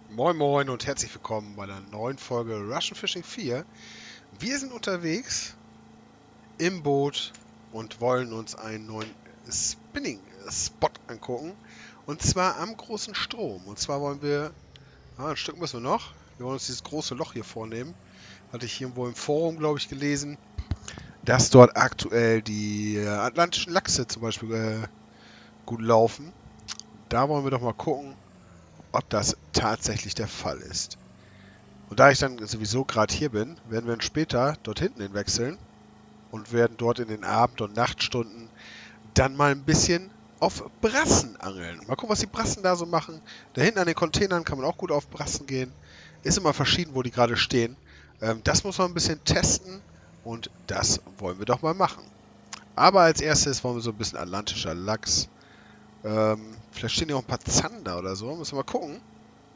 Moin Moin und herzlich willkommen bei einer neuen Folge Russian Fishing 4. Wir sind unterwegs im Boot und wollen uns einen neuen Spinning-Spot angucken. Und zwar am großen Strom. Und zwar wollen wir, ein Stück müssen wir noch, wir wollen uns dieses große Loch hier vornehmen. Hatte ich irgendwo im Forum, glaube ich, gelesen, dass dort aktuell die atlantischen Lachse zum Beispiel gut laufen. Da wollen wir doch mal gucken, ob das tatsächlich der Fall ist. Und da ich dann sowieso gerade hier bin, werden wir dann später dort hinten hin wechseln und werden dort in den Abend- und Nachtstunden dann mal ein bisschen auf Brassen angeln. Mal gucken, was die Brassen da so machen. Da hinten an den Containern kann man auch gut auf Brassen gehen. Ist immer verschieden, wo die gerade stehen. Das muss man ein bisschen testen und das wollen wir doch mal machen. Aber als erstes wollen wir so ein bisschen atlantischer Lachs. Vielleicht stehen hier auch ein paar Zander oder so. Müssen wir mal gucken. Ein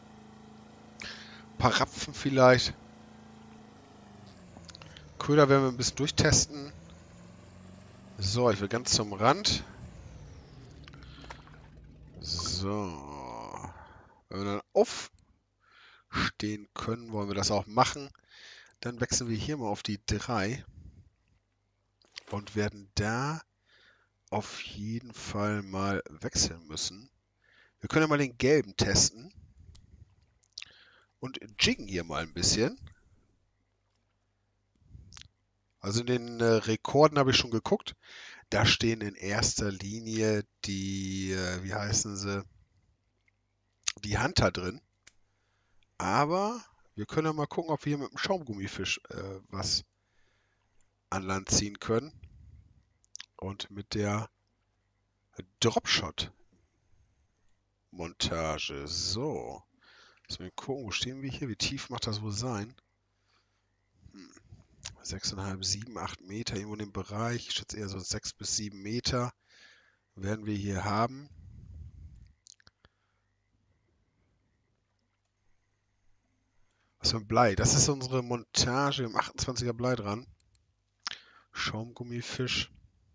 paar Rapfen vielleicht. Köder werden wir ein bisschen durchtesten. So, ich will ganz zum Rand. So. Wenn wir dann aufstehen können, wollen wir das auch machen. Dann wechseln wir hier mal auf die 3 und werden da auf jeden Fall mal wechseln müssen. Wir können ja mal den gelben testen und jiggen hier mal ein bisschen. Also in den Rekorden habe ich schon geguckt. Da stehen in erster Linie die, wie heißen sie, die Hunter drin. Aber wir können ja mal gucken, ob wir hier mit dem Schaumgummifisch was an Land ziehen können. Und mit der Dropshot-Montage. So. Müssen wir gucken, wo stehen wir hier? Wie tief macht das wohl sein? 6,5, 7, 8 Meter, irgendwo in dem Bereich. Ich schätze eher so 6 bis 7 Meter werden wir hier haben. Was für ein Blei? Das ist unsere Montage im 28er Blei dran. Schaumgummifisch.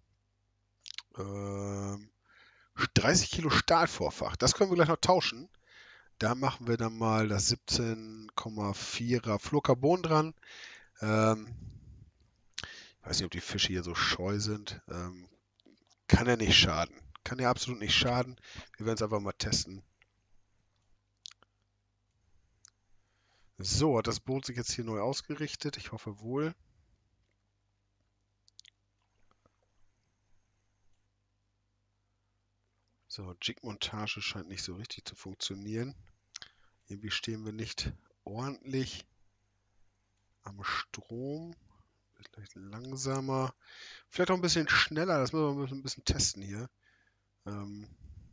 Ähm, 30 Kilo Stahlvorfach. Das können wir gleich noch tauschen. Da machen wir dann mal das 17,4er Fluorcarbon dran. Ähm, ich weiß nicht, ob die Fische hier so scheu sind. Kann ja nicht schaden. Kann ja absolut nicht schaden. Wir werden es einfach mal testen. So, hat das Boot sich jetzt hier neu ausgerichtet? Ich hoffe wohl. So, Jig-Montage scheint nicht so richtig zu funktionieren. Irgendwie stehen wir nicht ordentlich am Strom. Vielleicht langsamer. Vielleicht auch ein bisschen schneller. Das müssen wir ein bisschen testen hier. Ähm,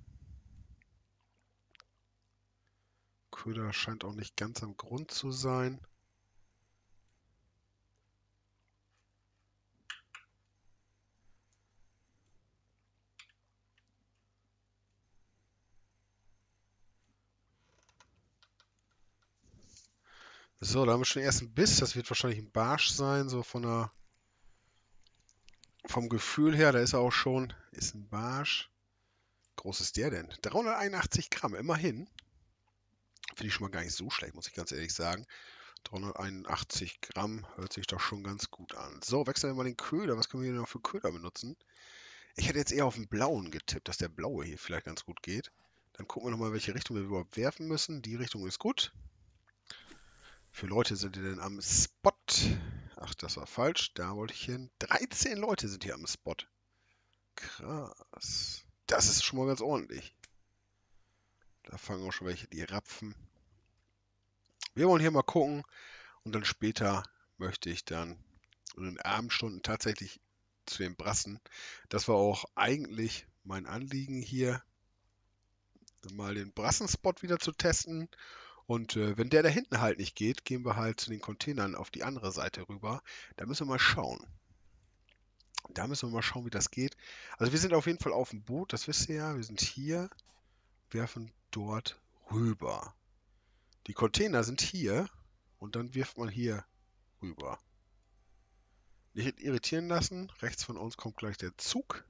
Köder scheint auch nicht ganz am Grund zu sein. So, da haben wir schon den ersten Biss. Das wird wahrscheinlich ein Barsch sein, so vom Gefühl her. Da ist er auch schon. Ist ein Barsch. Groß ist der denn? 381 Gramm, immerhin. Finde ich schon mal gar nicht so schlecht, muss ich ganz ehrlich sagen. 381 Gramm hört sich doch schon ganz gut an. So, wechseln wir mal den Köder. Was können wir hier noch für Köder benutzen? Ich hätte jetzt eher auf den blauen getippt, dass der blaue hier vielleicht ganz gut geht. Dann gucken wir nochmal, welche Richtung wir überhaupt werfen müssen. Die Richtung ist gut. Wie viele Leute sind hier denn am Spot? Ach, das war falsch. Da wollte ich hin. 13 Leute sind hier am Spot. Krass. Das ist schon mal ganz ordentlich. Da fangen auch schon welche die Rapfen. Wir wollen hier mal gucken und dann später möchte ich dann in den Abendstunden tatsächlich zu den Brassen. Das war auch eigentlich mein Anliegen hier, mal den Brassenspot wieder zu testen. Und wenn der da hinten halt nicht geht, gehen wir halt zu den Containern auf die andere Seite rüber. Da müssen wir mal schauen. Da müssen wir mal schauen, wie das geht. Also wir sind auf jeden Fall auf dem Boot, das wisst ihr ja. Wir sind hier, werfen dort rüber. Die Container sind hier und dann wirft man hier rüber. Nicht irritieren lassen. Rechts von uns kommt gleich der Zug.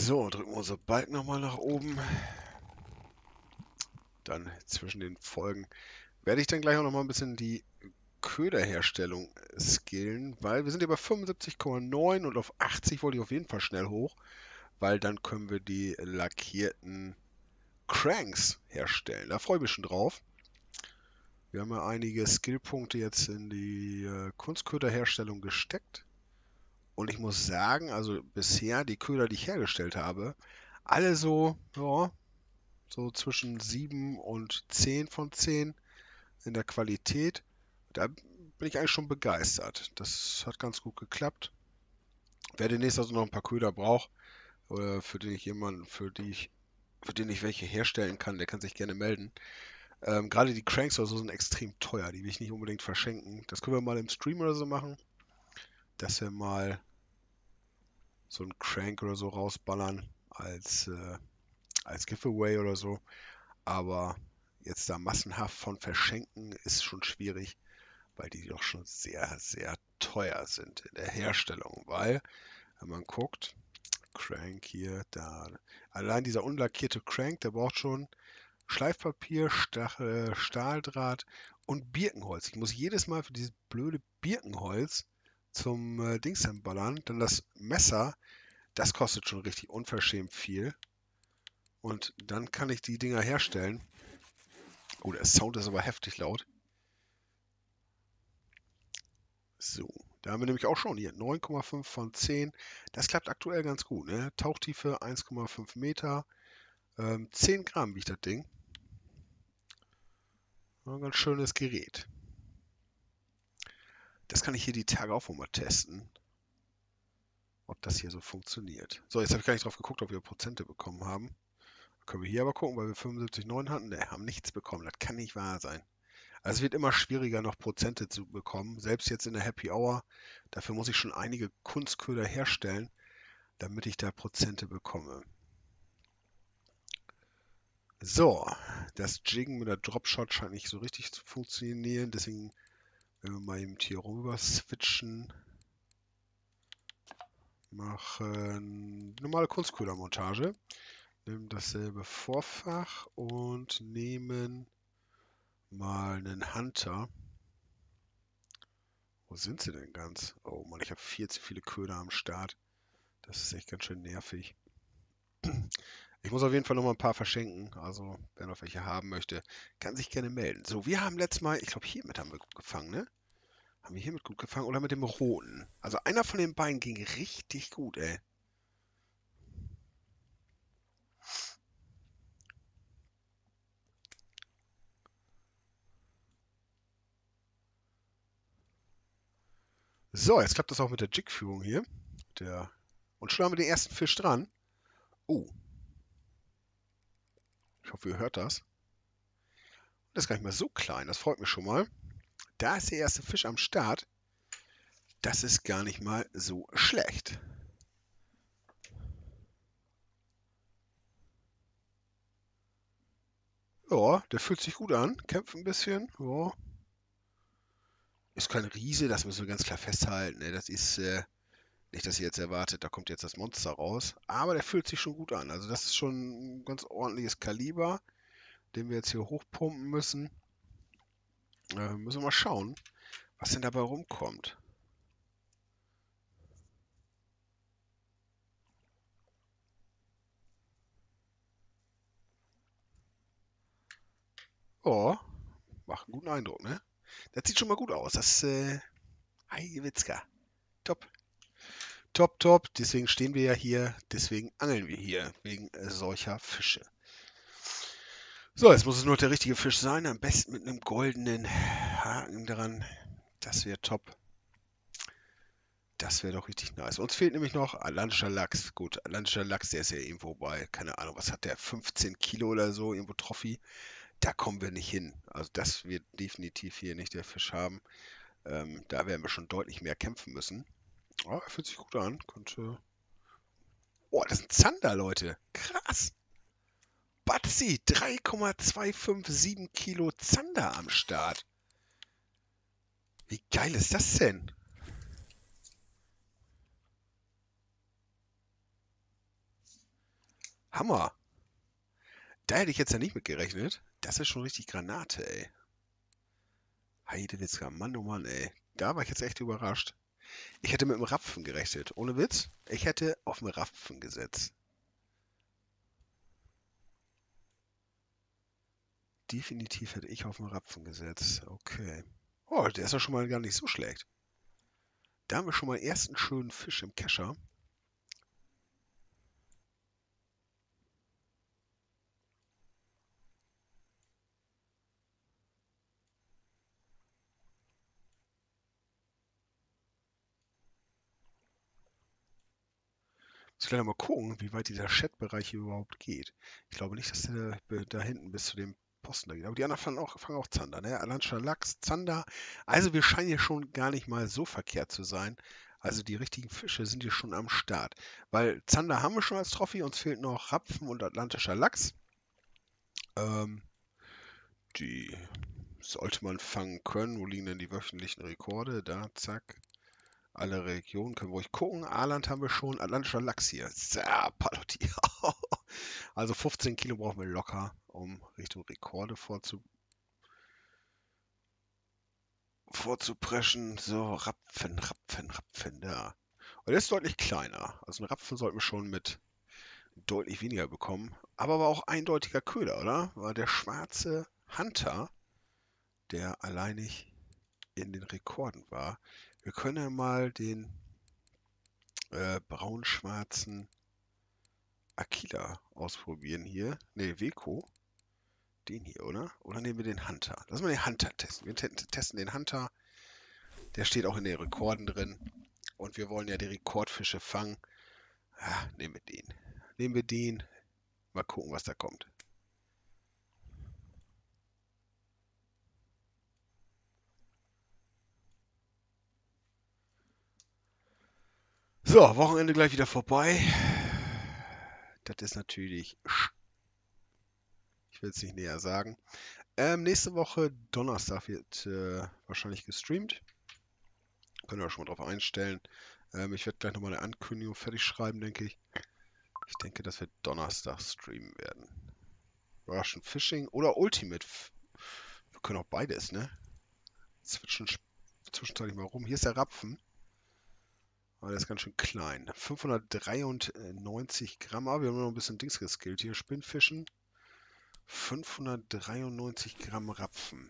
So, drücken wir unser Balken nochmal nach oben. Dann zwischen den Folgen werde ich dann gleich auch nochmal ein bisschen die Köderherstellung skillen, weil wir sind ja bei 75,9 und auf 80 wollte ich auf jeden Fall schnell hoch, weil dann können wir die lackierten Cranks herstellen. Da freue ich mich schon drauf. Wir haben ja einige Skillpunkte jetzt in die Kunstköderherstellung gesteckt. Und ich muss sagen, also bisher die Köder, die ich hergestellt habe, alle so, ja, so zwischen 7 und 10 von 10 in der Qualität. Da bin ich eigentlich schon begeistert. Das hat ganz gut geklappt. Wer demnächst also noch ein paar Köder braucht, oder für den ich jemanden, für den ich welche herstellen kann, der kann sich gerne melden. Gerade die Cranks oder so sind extrem teuer. Die will ich nicht unbedingt verschenken. Das können wir mal im Stream oder so machen, dass wir mal so einen Crank oder so rausballern als Giveaway oder so. Aber jetzt da massenhaft von verschenken ist schon schwierig, weil die doch schon sehr, sehr teuer sind in der Herstellung. Weil, wenn man guckt, Crank hier, da, allein dieser unlackierte Crank, der braucht schon Schleifpapier, Stahldraht und Birkenholz. Ich muss jedes Mal für dieses blöde Birkenholz zum Dings ballern. Dann das Messer, das kostet schon richtig unverschämt viel. Und dann kann ich die Dinger herstellen. Oh, der Sound ist aber heftig laut. So, da haben wir nämlich auch schon hier 9,5 von 10. Das klappt aktuell ganz gut. Ne? Tauchtiefe 1,5 Meter. 10 Gramm wiegt das Ding. Ein ganz schönes Gerät. Das kann ich hier die Tage auch mal testen, ob das hier so funktioniert. So, jetzt habe ich gar nicht drauf geguckt, ob wir Prozente bekommen haben. Können wir hier aber gucken, weil wir 75,9 hatten. Ne, haben nichts bekommen. Das kann nicht wahr sein. Also es wird immer schwieriger, noch Prozente zu bekommen. Selbst jetzt in der Happy Hour. Dafür muss ich schon einige Kunstköder herstellen, damit ich da Prozente bekomme. So, das Jiggen mit der Dropshot scheint nicht so richtig zu funktionieren. Deswegen werden wir mal eben hier rüber switchen. Machen normale Kunstködermontage. Nehmen dasselbe Vorfach und nehmen mal einen Hunter. Wo sind sie denn ganz? Oh Mann, ich habe viel zu viele Köder am Start. Das ist echt ganz schön nervig. Ich muss auf jeden Fall noch mal ein paar verschenken. Also, wer noch welche haben möchte, kann sich gerne melden. So, wir haben letztes Mal, ich glaube, hiermit haben wir gut gefangen, ne? Haben wir hiermit gut gefangen oder mit dem roten? Also, einer von den beiden ging richtig gut, ey. So, jetzt klappt das auch mit der Jigführung hier. Und schon haben wir den ersten Fisch dran. Oh. Ich hoffe, ihr hört das. Das ist gar nicht mehr so klein. Das freut mich schon mal. Da ist der erste Fisch am Start. Das ist gar nicht mal so schlecht. Ja, der fühlt sich gut an. Kämpft ein bisschen. Ja. Ist kein Riese, das müssen wir ganz klar festhalten. Ne? Das ist nicht, dass ihr jetzt erwartet, da kommt jetzt das Monster raus. Aber der fühlt sich schon gut an. Also das ist schon ein ganz ordentliches Kaliber, den wir jetzt hier hochpumpen müssen. Müssen wir mal schauen, was denn dabei rumkommt. Oh, macht einen guten Eindruck, ne? Das sieht schon mal gut aus. Das, Heidewitzka. Top. Top, top. Deswegen stehen wir ja hier. Deswegen angeln wir hier. Wegen solcher Fische. So, jetzt muss es nur der richtige Fisch sein. Am besten mit einem goldenen Haken dran. Das wäre top. Das wäre doch richtig nice. Uns fehlt nämlich noch atlantischer Lachs. Gut, atlantischer Lachs, der ist ja irgendwo bei, keine Ahnung, was hat der? 15 Kilo oder so, irgendwo Trophy. Da kommen wir nicht hin. Also das wird definitiv hier nicht der Fisch haben. Da werden wir schon deutlich mehr kämpfen müssen. Oh, er fühlt sich gut an. Oh, das ist ein Zander, Leute. Krass. Batzi, 3,257 Kilo Zander am Start. Wie geil ist das denn? Hammer. Da hätte ich jetzt ja nicht mit gerechnet. Das ist schon richtig Granate, ey. Heidewitzka, Mann, oh Mann, ey. Da war ich jetzt echt überrascht. Ich hätte mit dem Rapfen gerechnet. Ohne Witz. Ich hätte auf den Rapfen gesetzt. Definitiv hätte ich auf den Rapfen gesetzt. Okay. Oh, der ist ja schon mal gar nicht so schlecht. Da haben wir schon mal einen ersten schönen Fisch im Kescher. Jetzt gleich mal gucken, wie weit dieser Chat-Bereich hier überhaupt geht. Ich glaube nicht, dass der da hinten bis zu dem Posten da geht. Aber die anderen fangen auch Zander, ne? Alanscher Lachs, Zander. Also wir scheinen hier schon gar nicht mal so verkehrt zu sein. Also die richtigen Fische sind hier schon am Start. Weil Zander haben wir schon als Trophy, uns fehlt noch Rapfen und atlantischer Lachs. Ähm, die sollte man fangen können. Wo liegen denn die wöchentlichen Rekorde? Da, zack. Alle Regionen können wir ruhig gucken. Aaland haben wir schon. Atlantischer Lachs hier. So, Palotti. Also 15 Kilo brauchen wir locker, um Richtung Rekorde vorzupreschen. So, Rapfen, da. Und der ist deutlich kleiner. Also einen Rapfen sollten wir schon mit deutlich weniger bekommen. Aber war auch eindeutiger Köder, oder? War der schwarze Hunter, der alleinig in den Rekorden war. Wir können ja mal den braun-schwarzen Aquila ausprobieren hier. Ne, Weko. Den hier, oder? Oder nehmen wir den Hunter? Lass mal den Hunter testen. Wir testen den Hunter. Der steht auch in den Rekorden drin. Und wir wollen ja die Rekordfische fangen. Ah, nehmen wir den. Nehmen wir den. Mal gucken, was da kommt. So, Wochenende gleich wieder vorbei. Das ist natürlich... Ich will es nicht näher sagen. Nächste Woche, Donnerstag, wird wahrscheinlich gestreamt. Können wir schon mal drauf einstellen. Ich werde gleich nochmal eine Ankündigung fertig schreiben, denke ich. Ich denke, dass wir Donnerstag streamen werden. Russian Fishing oder Ultimate. Wir können auch beides, ne? Switchen zwischenzeitlich mal rum. Hier ist der Rapfen. Aber der ist ganz schön klein. 593 Gramm. Aber wir haben noch ein bisschen Dings geskillt hier. Spinnfischen. 593 Gramm Rapfen.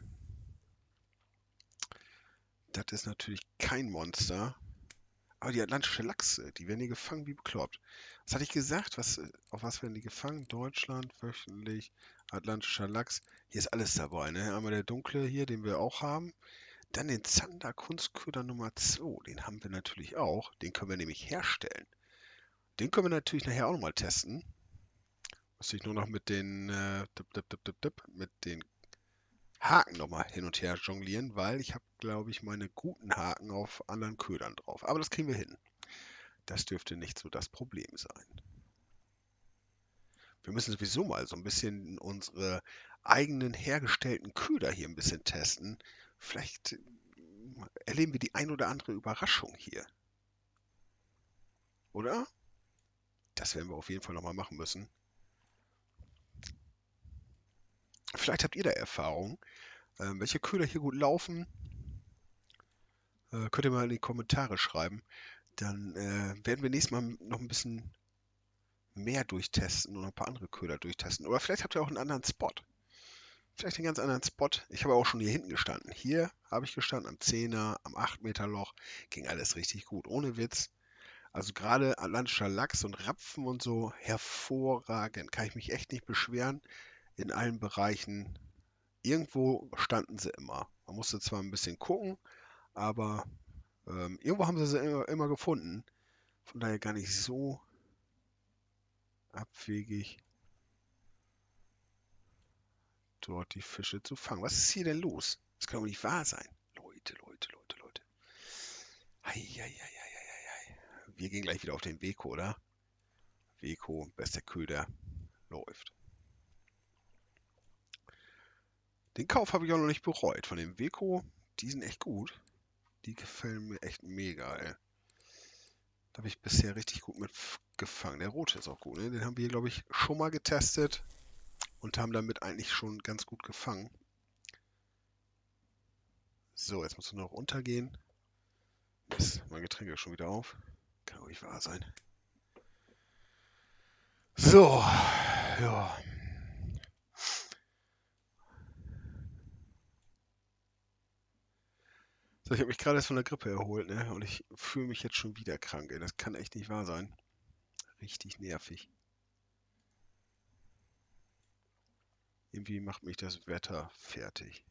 Das ist natürlich kein Monster. Aber die atlantische Lachse, die werden hier gefangen wie bekloppt. Was hatte ich gesagt? Auf was werden die gefangen? Deutschland, wöchentlich, atlantischer Lachs. Hier ist alles dabei, ne? Einmal der dunkle hier, den wir auch haben. Dann den Zander Kunstköder Nummer 2. Den haben wir natürlich auch. Den können wir nämlich herstellen. Den können wir natürlich nachher auch nochmal testen. Muss ich nur noch mit den, mit den Haken nochmal hin und her jonglieren, weil ich habe, glaube ich, meine guten Haken auf anderen Ködern drauf. Aber das kriegen wir hin. Das dürfte nicht so das Problem sein. Wir müssen sowieso mal so ein bisschen unsere eigenen hergestellten Köder hier ein bisschen testen. Vielleicht erleben wir die ein oder andere Überraschung hier. Oder? Das werden wir auf jeden Fall nochmal machen müssen. Vielleicht habt ihr da Erfahrung, welche Köder hier gut laufen. Könnt ihr mal in die Kommentare schreiben. Dann werden wir nächstes Mal noch ein bisschen mehr durchtesten und ein paar andere Köder durchtesten. Oder vielleicht habt ihr auch einen anderen Spot. Vielleicht einen ganz anderen Spot. Ich habe auch schon hier hinten gestanden. Hier habe ich gestanden, am 10er, am 8 Meter Loch. Ging alles richtig gut, ohne Witz. Also gerade atlantischer Lachs und Rapfen und so, hervorragend. Kann ich mich echt nicht beschweren. In allen Bereichen. Irgendwo standen sie immer. Man musste zwar ein bisschen gucken, aber irgendwo haben sie immer gefunden. Von daher gar nicht so abwegig, dort die Fische zu fangen. Was ist hier denn los? Das kann doch nicht wahr sein. Leute. Ei. Wir gehen gleich wieder auf den Weko, oder? Weko, bester Köder, läuft. Den Kauf habe ich auch noch nicht bereut. Von dem Weko, die sind echt gut. Die gefallen mir echt mega, ey. Habe ich bisher richtig gut mit gefangen. Der rote ist auch gut, ne? Den haben wir, glaube ich, schon mal getestet und haben damit eigentlich schon ganz gut gefangen. So, jetzt muss er noch untergehen. Mist, mein Getränk ist schon wieder auf. Kann doch nicht wahr sein. So, ja. So, ich habe mich gerade erst von der Grippe erholt, ne? Und ich fühle mich jetzt schon wieder krank, ey. Das kann echt nicht wahr sein. Richtig nervig. Irgendwie macht mich das Wetter fertig.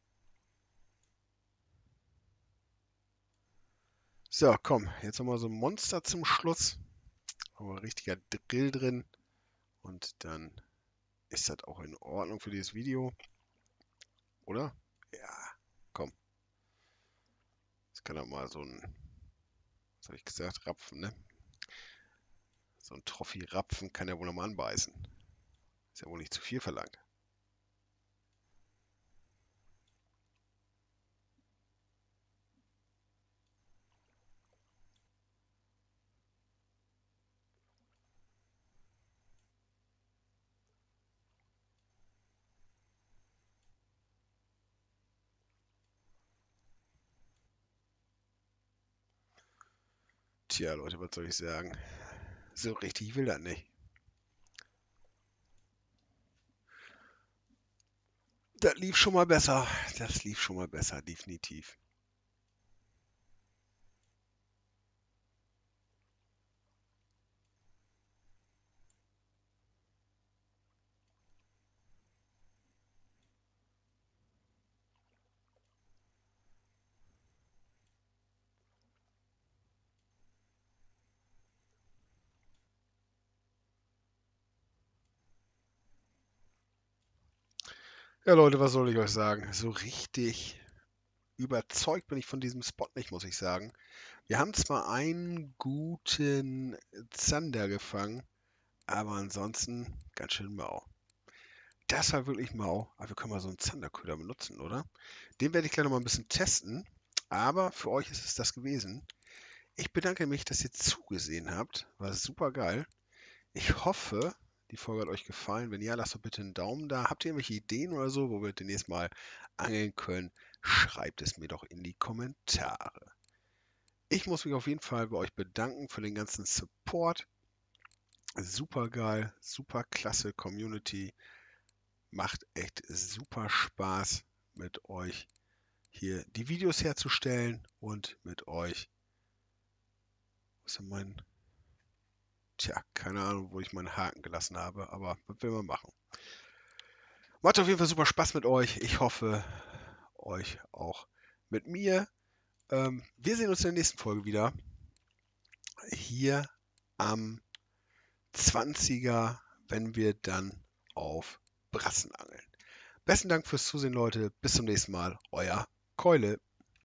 So, komm, jetzt nochmal so ein Monster zum Schluss. Aber ein richtiger Drill drin. Und dann ist das auch in Ordnung für dieses Video, oder? Ja, komm. Das kann doch mal so ein, was habe ich gesagt, Rapfen, ne? So ein Trophy-Rapfen kann ja wohl nochmal anbeißen. Ist ja wohl nicht zu viel verlangt. Tja, Leute, was soll ich sagen? So richtig will das nicht. Das lief schon mal besser. Das lief schon mal besser, definitiv. Ja, Leute, was soll ich euch sagen? So richtig überzeugt bin ich von diesem Spot nicht, muss ich sagen. Wir haben zwar einen guten Zander gefangen, aber ansonsten ganz schön mau. Das war wirklich mau, aber wir können mal so einen Zanderköder benutzen, oder? Den werde ich gleich noch mal ein bisschen testen, aber für euch ist es das gewesen. Ich bedanke mich, dass ihr zugesehen habt. War super geil. Ich hoffe, die Folge hat euch gefallen. Wenn ja, lasst doch bitte einen Daumen da. Habt ihr irgendwelche Ideen oder so, wo wir demnächst mal angeln können? Schreibt es mir doch in die Kommentare. Ich muss mich auf jeden Fall bei euch bedanken für den ganzen Support. Super geil, super klasse Community. Macht echt super Spaß mit euch hier die Videos herzustellen und mit euch. Was ist denn mein. Tja, keine Ahnung, wo ich meinen Haken gelassen habe, aber was will man machen? Macht auf jeden Fall super Spaß mit euch. Ich hoffe, euch auch mit mir. Wir sehen uns in der nächsten Folge wieder. Hier am 20er, wenn wir dann auf Brassen angeln. Besten Dank fürs Zusehen, Leute. Bis zum nächsten Mal. Euer Keule.